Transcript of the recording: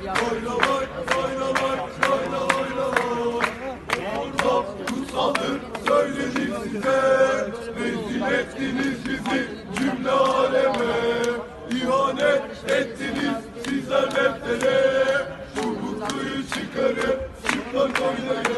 Oynamay, oynamay, oynamay. Ortak kutsaldır söyledik size. Rezil ettiniz bizi cümle aleme. İhanet ettiniz sizler deftere. Şu mutluyu çıkarıp çıplak oynayın.